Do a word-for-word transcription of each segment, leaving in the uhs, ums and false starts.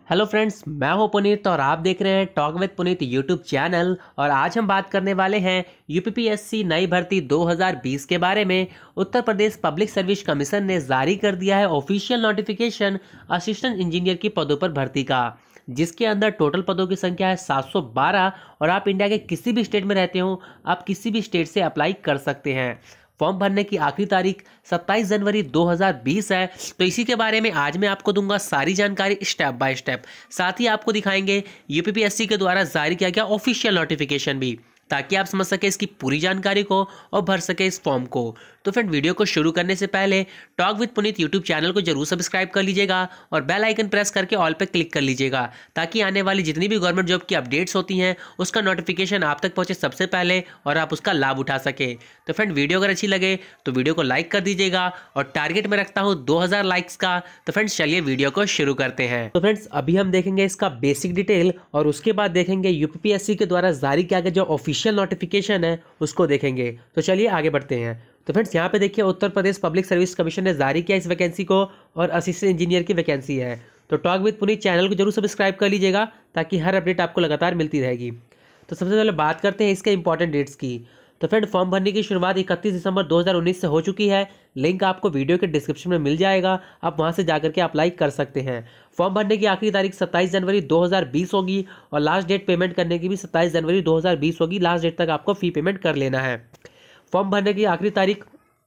Hello friends, मैं हूं पुनीत और आप देख रहे हैं talk with Puneet YouTube channel. और आज हम बात करने वाले हैं यूपीपीएससी नई भर्ती दो हज़ार बीस के बारे में। Uttar Pradesh public service commission ने जारी कर दिया है ऑफिशियल नोटिफिकेशन असिस्टेंट इंजीनियर की पदों पर भर्ती का, जिसके अंदर टोटल पदों की संख्या है सात सौ बारह। और आप इंडिया के किसी भी स्टेट में रहते हो, आप किसी भी स्टेट से अप्लाई कर सकते हैं। फॉर्म भरने की आखिरी तारीख सत्ताईस जनवरी दो हज़ार बीस है। तो इसी के बारे में आज मैं आपको दूंगा सारी जानकारी स्टेप बाय स्टेप। साथ ही आपको दिखाएंगे यूपीपीएससी के द्वारा जारी किया गया ऑफिशियल नोटिफिकेशन भी, ताकि आप समझ सके इसकी पूरी जानकारी को और भर सके इस फॉर्म को। तो फ्रेंड, वीडियो को शुरू करने से पहले talk with Puneet YouTube channel को जरूर सब्सक्राइब कर लीजिएगा और बेल आइकन प्रेस करके ऑल पे क्लिक कर लीजिएगा, ताकि आने वाली जितनी भी गवर्नमेंट जॉब की अपडेट्स होती हैं उसका नोटिफिकेशन आप तक पहुंचे सबसे पहले और आप उसका लाभ उठा सके। तो फ्रेंड, वीडियो अगर अच्छी लगे तो वीडियो को लाइक कर दीजिएगा और टारगेट में रखता हूँ दो हज़ार लाइक्स का। तो फ्रेंड्स, चलिए वीडियो को शुरू करते हैं। तो फ्रेंड्स, अभी हम देखेंगे इसका बेसिक डिटेल और उसके बाद देखेंगे यूपीपीएससी के द्वारा जारी किया गया जो ऑफिशियल नोटिफिकेशन है उसको देखेंगे। तो चलिए आगे बढ़ते हैं। तो फ्रेंड्स, यहाँ पे देखिए Uttar Pradesh public service commission ने जारी किया इस वैकेंसी को और असिस्टेंट इंजीनियर की वैकेंसी है। तो टॉक विद पुनीत चैनल को जरूर सब्सक्राइब कर लीजिएगा, ताकि हर अपडेट आपको लगातार मिलती रहेगी। तो सबसे पहले बात करते हैं इसके इंपॉर्टेंट डेट्स की। तो फ्रेंड, फॉर्म भरने की शुरुआत इकतीस दिसंबर दो हज़ार उन्नीस से हो चुकी है। लिंक आपको वीडियो के डिस्क्रिप्शन में मिल जाएगा, आप वहां से जाकर के अप्लाई कर सकते हैं। फॉर्म भरने की आखिरी तारीख सत्ताईस जनवरी दो हज़ार बीस होगी और लास्ट डेट पेमेंट करने की भी सत्ताईस जनवरी दो हज़ार बीस होगी। लास्ट डेट तक आपको फी पेमेंट कर लेना है। फॉर्म भरने की आखिरी तारीख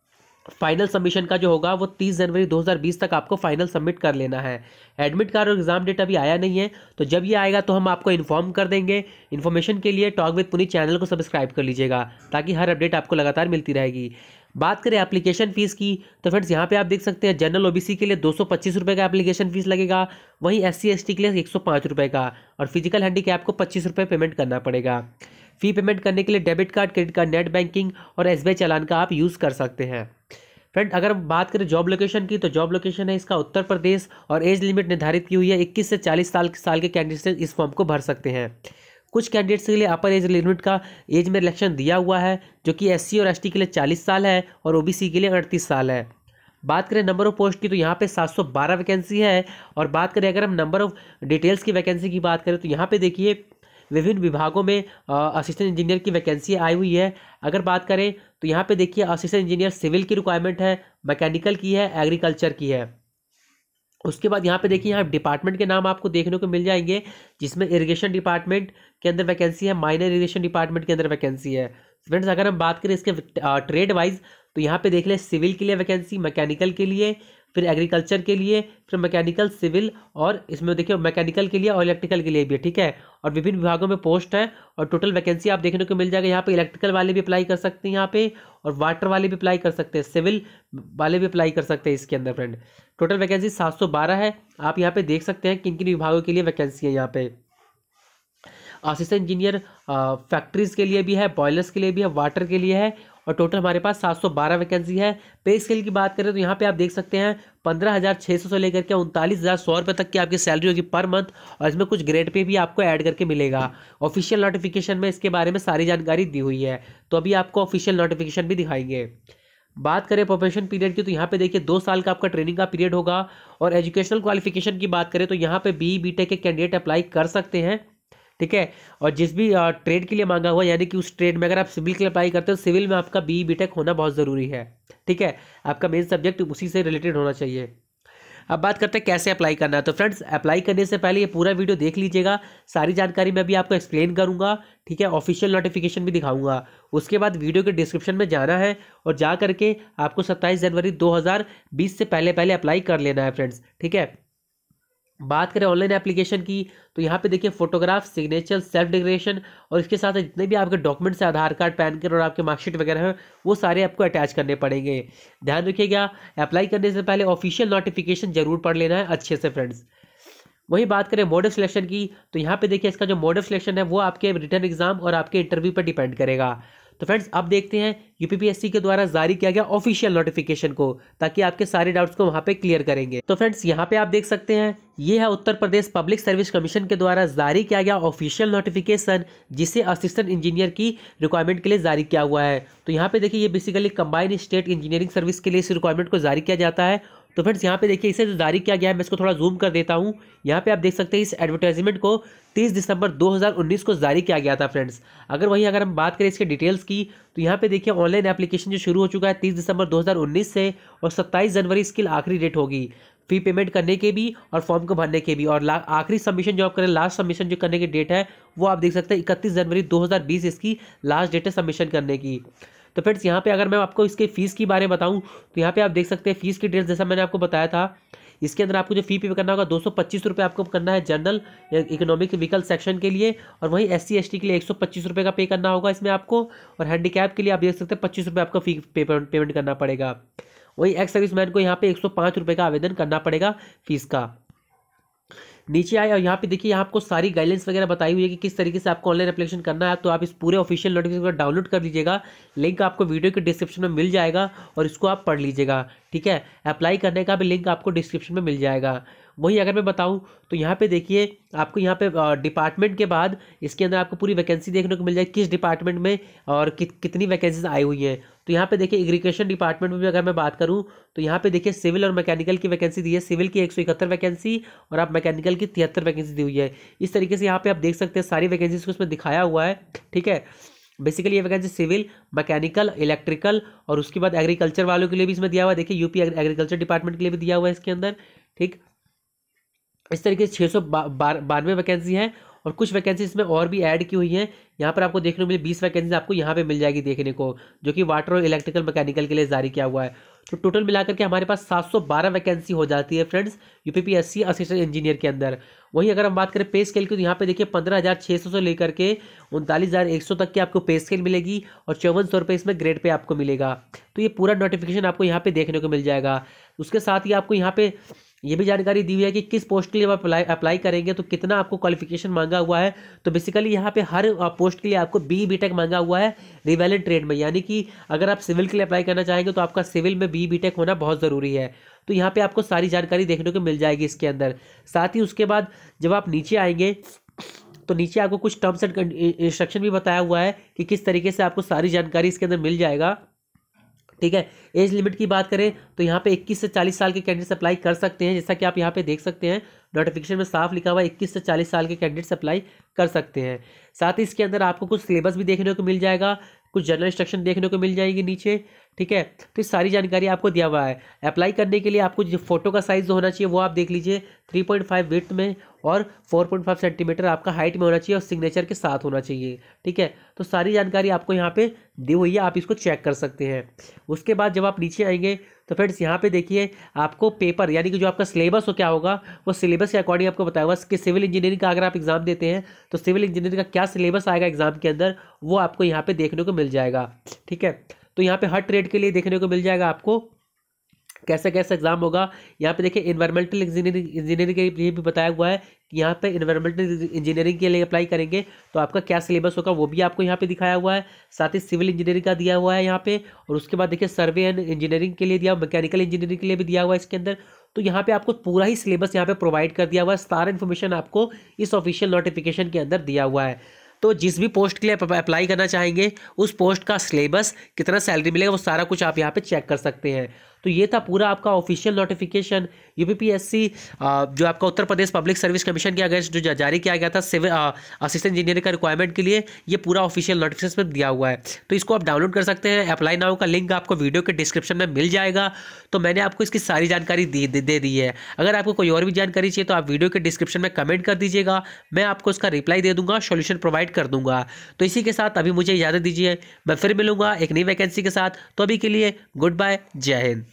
फाइनल सबमिशन का जो होगा वो तीस जनवरी दो हज़ार बीस तक आपको फाइनल सबमिट कर लेना है। एडमिट कार्ड और एग्जाम डेट अभी आया नहीं है, तो जब ये आएगा तो हम आपको इन्फॉर्म कर देंगे। इन्फॉर्मेशन के लिए टॉक विद पुनीत चैनल को सब्सक्राइब कर लीजिएगा, ताकि हर अपडेट आपको लगातार मिलती रहेगी। बात करें एप्लीकेशन फीस की, तो फ्रेंड्स यहाँ पे आप देख सकते हैं जनरल ओबीसी के लिए दो सौ पच्चीस रुपये का एप्लीकेशन फीस लगेगा, वहीं एस सी एस टी के लिए एक सौ पाँच रुपये का, और फिजिकल हैंडीकैप को पच्चीस रुपये पेमेंट करना पड़ेगा। फी पेमेंट करने के लिए debit card, credit card, net banking और एस बी आई चालान का आप यूज़ कर सकते हैं। फ्रेंड, अगर हम बात करें जॉब लोकेशन की, तो जॉब लोकेशन है इसका उत्तर प्रदेश और एज लिमिट निर्धारित की हुई है। इक्कीस से चालीस साल साल के कैंडिडेट्स इस फॉर्म को भर सकते हैं। कुछ कैंडिडेट्स के लिए अपर एज लिमिट का एज में रिलेक्शन दिया हुआ है, जो कि एससी और एसटी के लिए चालीस साल है और ओबीसी के लिए अड़तीस साल है। बात करें नंबर ऑफ पोस्ट की, तो यहाँ पे सात सौ बारह वैकेंसी है। और बात करें अगर हम नंबर ऑफ डिटेल्स की वैकेंसी की बात करें, तो यहाँ पे देखिए विभिन्न विभागों में असिस्टेंट इंजीनियर की वैकेंसी आई हुई है। अगर बात करें तो यहाँ पे देखिए असिस्टेंट इंजीनियर सिविल की रिक्वायरमेंट है, मैकेनिकल की है, एग्रीकल्चर की है। उसके बाद यहाँ पे देखिए यहाँ डिपार्टमेंट के नाम आपको देखने को मिल जाएंगे, जिसमें इरिगेशन डिपार्टमेंट के अंदर वैकेंसी है, माइनर इरिगेशन डिपार्टमेंट के अंदर वैकेंसी है। फ्रेंड्स, अगर हम बात करें इसके ट्रेड वाइज, तो यहाँ पे देख लें सिविल के लिए वैकेंसी, मैकेनिकल के लिए, फिर एग्रीकल्चर के लिए, फिर मैकेनिकल, सिविल, और इसमें देखिए मैकेनिकल के लिए और इलेक्ट्रिकल के लिए भी है, ठीक है। और विभिन्न विभागों में पोस्ट है और टोटल वैकेंसी आप देखने को मिल जाएगा। यहाँ पे इलेक्ट्रिकल वाले भी अप्लाई कर सकते हैं यहाँ पे, और वाटर वाले भी अप्लाई कर सकते हैं, सिविल वाले भी अप्लाई कर सकते हैं इसके अंदर। फ्रेंड, टोटल वैकेंसी सात सौ बारह है। आप यहाँ पे देख सकते हैं किन किन विभागों के लिए वैकेंसी है। यहाँ पे असिस्टेंट इंजीनियर फैक्ट्रीज के लिए भी है, बॉयलर्स के लिए भी है, वाटर के लिए है, और टोटल हमारे पास सात सौ बारह वैकेंसी है। पे स्केल की बात करें तो यहाँ पे आप देख सकते हैं पंद्रह हज़ार छः सौ से लेकर के उनतालीस हज़ार सौ रुपये तक की आपकी सैलरी होगी पर मंथ, और इसमें कुछ ग्रेड पे भी आपको ऐड करके मिलेगा। ऑफिशियल नोटिफिकेशन में इसके बारे में सारी जानकारी दी हुई है, तो अभी आपको ऑफिशियल नोटिफिकेशन भी दिखाएंगे। बात करें प्रोफेशन पीरियड की, तो यहाँ पे देखिए दो साल का आपका ट्रेनिंग का पीरियड होगा। और एजुकेशनल क्वालिफिकेशन की बात करें तो यहाँ पे बी बी टेक के कैंडिडेट अप्लाई कर सकते हैं, ठीक है। और जिस भी ट्रेड के लिए मांगा हुआ, यानी कि उस ट्रेड में अगर आप सिविल के लिए अप्लाई करते हो, सिविल में आपका बी बी टेक होना बहुत ज़रूरी है, ठीक है। आपका मेन सब्जेक्ट उसी से रिलेटेड होना चाहिए। अब बात करते हैं कैसे अप्लाई करना है। तो फ्रेंड्स, अप्लाई करने से पहले ये पूरा वीडियो देख लीजिएगा, सारी जानकारी मैं भी आपको एक्सप्लेन करूंगा, ठीक है। ऑफिशियल नोटिफिकेशन भी दिखाऊंगा। उसके बाद वीडियो के डिस्क्रिप्शन में जाना है और जा करके आपको सत्ताईस जनवरी दो हज़ार बीस से पहले पहले अप्लाई कर लेना है फ्रेंड्स, ठीक है। बात करें ऑनलाइन एप्लीकेशन की, तो यहाँ पे देखिए फोटोग्राफ, सिग्नेचर, सेल्फ डिक्लेरेशन और इसके साथ जितने भी आपके डॉक्यूमेंट्स हैं, आधार कार्ड, पैन कार्ड और आपके मार्कशीट वगैरह हैं, वो सारे आपको अटैच करने पड़ेंगे। ध्यान रखिएगा, अप्लाई करने से पहले ऑफिशियल नोटिफिकेशन जरूर पढ़ लेना है अच्छे से फ्रेंड्स। वही बात करें मोड ऑफ सिलेक्शन की, तो यहाँ पे देखिए इसका जो मोड ऑफ सिलेक्शन है वो आपके रिटन एग्जाम और आपके इंटरव्यू पर डिपेंड करेगा। तो फ्रेंड्स, अब देखते हैं यूपीपीएससी के द्वारा जारी किया गया ऑफिशियल नोटिफिकेशन को, ताकि आपके सारे डाउट्स को वहां पे क्लियर करेंगे। तो फ्रेंड्स, यहाँ पे आप देख सकते हैं ये है Uttar Pradesh public service commission के द्वारा जारी किया गया ऑफिशियल नोटिफिकेशन, जिसे असिस्टेंट इंजीनियर की रिक्वायरमेंट के लिए जारी किया हुआ है। तो यहाँ पे देखिए ये basically combined state engineering service के लिए इस रिक्वायरमेंट को जारी किया जाता है। तो फ्रेंड्स यहाँ पे देखिए इसे जो जारी किया गया है, मैं इसको थोड़ा जूम कर देता हूँ। यहाँ पे आप देख सकते हैं इस एडवर्टाइजमेंट को तीस दिसंबर दो हज़ार उन्नीस को जारी किया गया था फ्रेंड्स। अगर वहीं अगर हम बात करें इसके डिटेल्स की, तो यहाँ पे देखिए ऑनलाइन एप्लीकेशन जो शुरू हो चुका है तीस दिसंबर दो हज़ार उन्नीस से, और सत्ताईस जनवरी इसकी आखिरी डेट होगी फी पेमेंट करने के भी और फॉर्म को भरने के भी। और आखिरी सबमिशन जो आप करें, लास्ट सबमिशन जो करने की डेट है वो आप देख सकते हैं इकतीस जनवरी दो हज़ार बीस इसकी लास्ट डेट है सबमिशन करने की। तो फ्रेंड्स यहाँ पे अगर मैं आपको इसके फीस के बारे में बताऊँ, तो यहाँ पे आप देख सकते हैं फीस की डिटेल्स जैसा मैंने आपको बताया था। इसके अंदर आपको जो फी पे करना होगा दो सौ पच्चीस रुपये आपको करना है जनरल इकोनॉमिक व्हीकल सेक्शन के लिए, और वहीं एस सी एस टी के लिए एक सौ पच्चीस रुपये का पे करना होगा इसमें आपको, और हैंडीकैप के लिए आप देख सकते हैं पच्चीस रुपये आपको फी पेमेंट करना पड़ेगा। वही एक्स सर्विसमैन को यहाँ पे एक सौ पाँच रुपये का आवेदन करना पड़ेगा फीस का। नीचे आए और यहाँ पे देखिए यहाँ आपको सारी गाइडलाइंस वगैरह बताई हुई है कि किस तरीके से आपको ऑनलाइन एप्लीकेशन करना है। तो आप इस पूरे ऑफिशियल नोटिफिकेशन डाउनलोड कर लीजिएगा, लिंक आपको वीडियो के डिस्क्रिप्शन में मिल जाएगा और इसको आप पढ़ लीजिएगा, ठीक है। अप्लाई करने का भी लिंक आपको डिस्क्रिप्शन में मिल जाएगा। वहीं अगर मैं बताऊं तो यहाँ पे देखिए आपको यहाँ पे डिपार्टमेंट के बाद इसके अंदर आपको पूरी वैकेंसी देखने को मिल जाएगी, किस डिपार्टमेंट में और कि, कितनी वैकेंसीज आई हुई हैं। तो यहाँ पे देखिए इरिगेशन डिपार्टमेंट में भी अगर मैं बात करूँ तो यहाँ पे देखिए सिविल और मैकेनिकल की वैकेंसी दी है। सिविल की एक सौ इकहत्तर वैकेंसी और आप मैकेनिकल की तिहत्तर वैकेंसी दी हुई है। इस तरीके से यहाँ पे आप देख सकते हैं सारी वैकेंसीज को इसमें दिखाया हुआ है, ठीक है। बेसिकली ये वैकेंसी सिविल, मैकेनिकल, इलेक्ट्रिकल और उसके बाद एग्रीकल्चर वालों के लिए भी इसमें दिया हुआ है। देखिए यूपी एग्रीकल्चर डिपार्टमेंट के लिए भी दिया हुआ है इसके अंदर, ठीक। इस तरीके से छः सौ बानवे वैकेंसी है और कुछ वैकेंसी इसमें और भी ऐड की हुई है। यहाँ पर आपको देखने को मिले बीस वैकेंसी आपको यहाँ पे मिल जाएगी देखने को, जो कि वाटर और इलेक्ट्रिकल मैकेनिकल के लिए जारी किया हुआ है। तो टोटल मिलाकर के हमारे पास सात सौ बारह वैकेंसी हो जाती है फ्रेंड्स यूपीपीएससी असिस्टेंट इंजीनियर के अंदर। वहीं अगर हम बात करें पे स्केल की, तो यहाँ पे देखिए पंद्रह हज़ार छः सौ से लेकर के उनतालीस हज़ार एक सौ तक की आपको पे स्केल मिलेगी और चौवन सौ रुपये इसमें ग्रेड पे आपको मिलेगा। तो ये पूरा नोटिफिकेशन आपको यहाँ पे देखने को मिल जाएगा। उसके साथ ही आपको यहाँ पे ये भी जानकारी दी हुई है कि किस पोस्ट के लिए आप अप्लाई अप्लाई करेंगे तो कितना आपको क्वालिफिकेशन मांगा हुआ है। तो बेसिकली यहाँ पे हर पोस्ट के लिए आपको बी बी टेक मांगा हुआ है रिवेलेंट ट्रेड में, यानी कि अगर आप सिविल के लिए अप्लाई करना चाहेंगे तो आपका सिविल में बी बी टेक होना बहुत ज़रूरी है। तो यहाँ पे आपको सारी जानकारी देखने को मिल जाएगी इसके अंदर। साथ ही उसके बाद जब आप नीचे आएंगे तो नीचे आपको कुछ टर्म्स एंड इंस्ट्रक्शन भी बताया हुआ है कि किस तरीके से आपको सारी जानकारी इसके अंदर मिल जाएगा, ठीक है। एज लिमिट की बात करें तो यहाँ पे इक्कीस से चालीस साल के कैंडिडेट्स अप्लाई कर सकते हैं, जैसा कि आप यहाँ पे देख सकते हैं नोटिफिकेशन में साफ लिखा हुआ है इक्कीस से चालीस साल के कैंडिडेट्स अप्लाई कर सकते हैं। साथ ही इसके अंदर आपको कुछ सिलेबस भी देखने को मिल जाएगा, कुछ जनरल इंस्ट्रक्शन देखने को मिल जाएगी नीचे, ठीक है। तो ये सारी जानकारी आपको दिया हुआ है। अप्लाई करने के लिए आपको जो फोटो का साइज होना चाहिए वो आप देख लीजिए, थ्री पॉइंट फाइव विड्थ में और फोर पॉइंट फाइव सेंटीमीटर आपका हाइट में होना चाहिए और सिग्नेचर के साथ होना चाहिए, ठीक है। तो सारी जानकारी आपको यहाँ पे दी हुई है, आप इसको चेक कर सकते हैं। उसके बाद जब आप नीचे आएंगे तो फ्रेंड्स यहाँ पे देखिए आपको पेपर यानी कि जो आपका सिलेबस हो क्या होगा वो सिलेबस के अकॉर्डिंग आपको बताया हुआ है कि सिविल इंजीनियरिंग का अगर आप एग्जाम देते हैं तो सिविल इंजीनियरिंग का क्या सिलेबस आएगा एग्जाम के अंदर वो आपको यहाँ पे देखने को मिल जाएगा, ठीक है। तो यहाँ पे हर ट्रेड के लिए देखने को मिल जाएगा आपको कैसा कैसा एग्जाम होगा। यहाँ पे देखिए इन्वायरमेंटल इंजीनियरिंग इंजीनियरिंग के लिए भी बताया हुआ है कि यहाँ पे इन्वायरमेंटल इंजीनियरिंग के लिए अप्लाई करेंगे तो आपका क्या सिलेबस होगा वो भी आपको यहाँ पे दिखाया हुआ है। साथ ही सिविल इंजीनियरिंग का दिया हुआ है यहाँ पे, और उसके बाद देखिए सर्वे एंड इंजीनियरिंग के लिए दिया, मैकेनिकल इंजीनियरिंग के लिए भी दिया हुआ है इसके अंदर। तो यहाँ पे आपको पूरा ही सिलेबस यहाँ पे प्रोवाइड कर दिया हुआ है, सारा इन्फॉर्मेशन आपको इस ऑफिशियल नोटिफिकेशन के अंदर दिया हुआ है। तो जिस भी पोस्ट के लिए अप्लाई करना चाहेंगे उस पोस्ट का सिलेबस, कितना सैलरी मिलेगा वो सारा कुछ आप यहाँ पे चेक कर सकते हैं। तो ये था पूरा आपका ऑफिशियल नोटिफिकेशन यूपीपीएससी जो आपका Uttar Pradesh public service commission के अगेंस्ट जो जारी किया गया था सिविल असिस्टेंट इंजीनियर का रिक्वायरमेंट के लिए, ये पूरा ऑफिशियल नोटिफिकेशन में दिया हुआ है। तो इसको आप डाउनलोड कर सकते हैं। अप्लाई नाउ का लिंक आपको वीडियो के डिस्क्रिप्शन में मिल जाएगा। तो मैंने आपको इसकी सारी जानकारी दे दे, दे दी है। अगर आपको कोई और भी जानकारी चाहिए तो आप वीडियो के डिस्क्रिप्शन में कमेंट कर दीजिएगा, मैं आपको इसका रिप्लाई दे दूंगा, सोल्यूशन प्रोवाइड कर दूंगा। तो इसी के साथ अभी मुझे इजाजत दीजिए, मैं फिर मिलूंगा एक नई वैकेंसी के साथ। तो अभी के लिए गुड बाय, जय हिंद।